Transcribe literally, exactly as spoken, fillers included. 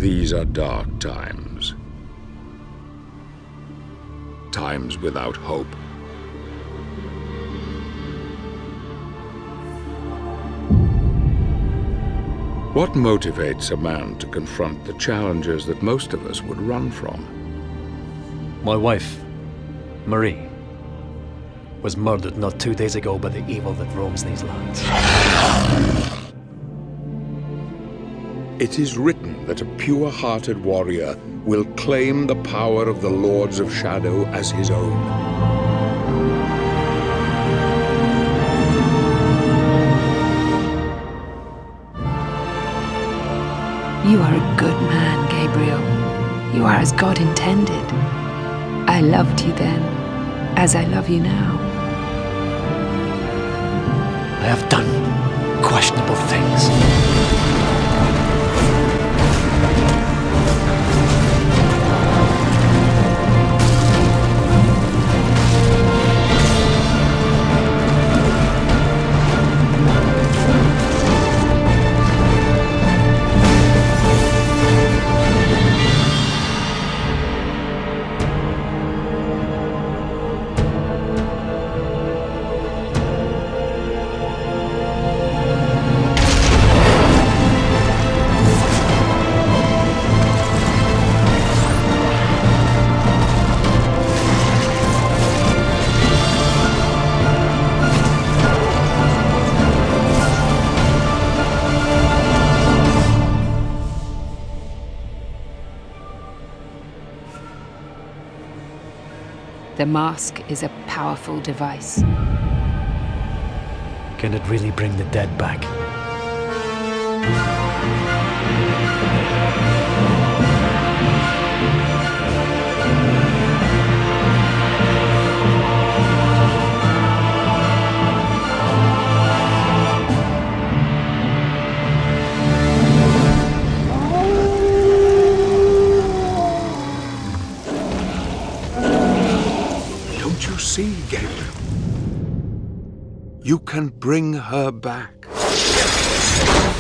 These are dark times. Times without hope. What motivates a man to confront the challenges that most of us would run from? My wife, Marie, was murdered not two days ago by the evil that roams these lands. It is written that a pure-hearted warrior will claim the power of the Lords of Shadow as his own. You are a good man, Gabriel. You are as God intended. I loved you then, as I love you now. I have done questionable things. The mask is a powerful device. Can it really bring the dead back? Don't you see, Gabriel? You can bring her back.